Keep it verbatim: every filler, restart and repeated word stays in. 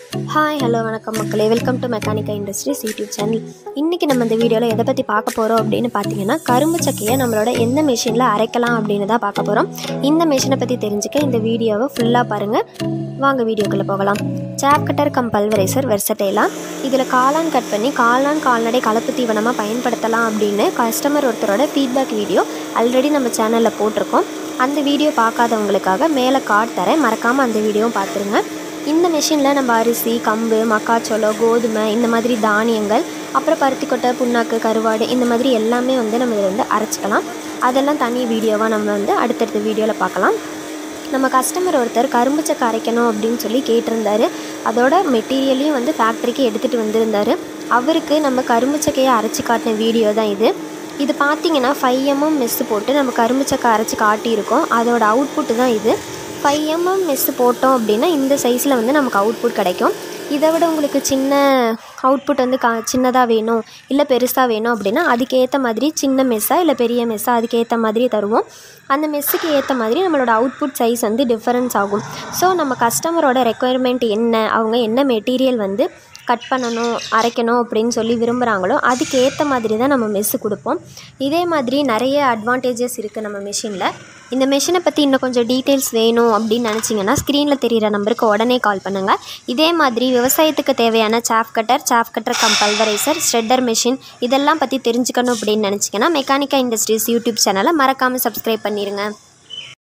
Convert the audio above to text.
Hi, hello, வணக்கம் மக்களே. Welcome to Mechanikka Industries YouTube channel. இன்னைக்கு நம்ம இந்த வீடியோவில் எதை பற்றி பார்க்க போகிறோம் அப்படின்னு பார்த்தீங்கன்னா, கரும்பு சக்கையை நம்மளோட எந்த மெஷினில் அரைக்கலாம் அப்படின்னு தான் பார்க்க போகிறோம். இந்த மெஷினை பற்றி தெரிஞ்சுக்க இந்த வீடியோவை ஃபுல்லாக பாருங்கள். வாங்க வீடியோக்குள்ளே போகலாம். Chaff Cutter Pulverizer Versatila. இதில் காளான் கட் பண்ணி காளான் கால்நடை கலப்பு தீவனமாக பயன்படுத்தலாம் அப்படின்னு கஸ்டமர் ஒருத்தரோட ஃபீட்பேக் வீடியோ ஆல்ரெடி நம்ம சேனலில் போட்டிருக்கோம். அந்த வீடியோ பார்க்காதவங்களுக்காக மேலே கார்டு தரேன், மறக்காமல் அந்த வீடியோவும் பார்த்துருங்க. இந்த மெஷினில் நம்ம அரிசி, கம்பு, மக்காச்சோளம், கோதுமை, இந்த மாதிரி தானியங்கள், அப்புறம் பருத்தி கொட்டை, புண்ணாக்கு, கருவாடு, இந்த மாதிரி எல்லாமே வந்து நம்ம இதில் வந்து அரைச்சிக்கலாம். அதெல்லாம் தனி வீடியோவாக நம்ம வந்து அடுத்தடுத்த வீடியோவில் பார்க்கலாம். நம்ம கஸ்டமர் ஒருத்தர் கரும்பு சக்கை அரைக்கணும் அப்படின்னு சொல்லி கேட்டிருந்தார். அதோட மெட்டீரியலையும் வந்து ஃபேக்ட்ரிக்கு எடுத்துகிட்டு வந்திருந்தார். அவருக்கு நம்ம கரும்பு சக்கையை அரைச்சி காட்டின வீடியோ தான் இது. இது பார்த்திங்கன்னா ஃபைவ் எம்எம் மெஸ்ஸு போட்டு நம்ம கரும்பு சக்கை அரைச்சி காட்டியிருக்கோம். அதோட அவுட்புட்டு தான் இது. ஃபைவ் எம்எம் மெஸ்ஸு போட்டோம் அப்படின்னா இந்த சைஸில் வந்து நமக்கு அவுட்புட் கிடைக்கும். இதை விட உங்களுக்கு சின்ன அவுட்புட் வந்து கா சின்னதாக வேணும் இல்லை பெருசாக வேணும் அப்படின்னா அதுக்கேற்ற மாதிரி சின்ன மெஸ்ஸாக இல்லை பெரிய மெஸ்ஸாக அதுக்கேற்ற மாதிரி தருவோம். அந்த மெஸ்ஸுக்கு ஏற்ற மாதிரி நம்மளோட அவுட்புட் சைஸ் வந்து டிஃபரன்ஸ் ஆகும். ஸோ நம்ம கஸ்டமரோட ரெக்குயர்மெண்ட் என்ன, அவங்க என்ன மெட்டீரியல் வந்து கட் பண்ணணும், அரைக்கணும் அப்படின்னு சொல்லி விரும்புகிறாங்களோ அதுக்கு ஏற்ற மாதிரி தான் நம்ம மெஸ்ஸு கொடுப்போம். இதே மாதிரி நிறைய அட்வான்டேஜஸ் இருக்குது நம்ம மெஷினில். இந்த மெஷினை பற்றி இன்னும் கொஞ்சம் டீட்டெயில்ஸ் வேணும் அப்படின்னு நினச்சிங்கன்னா ஸ்க்ரீனில் தெரிகிற நம்பருக்கு உடனே கால் பண்ணுங்கள். இதே மாதிரி விவசாயத்துக்கு தேவையான chaff cutter, chaff cutter cum pulverizer, ஸ்ட்ரெட்டர் மெஷின் இதெல்லாம் பற்றி தெரிஞ்சுக்கணும் அப்படின்னு நினச்சிங்கன்னா மெக்கானிக்கா இண்டஸ்ட்ரீஸ் யூடியூப் சேனலை மறக்காமல் சப்ஸ்கிரைப் பண்ணிடுங்க.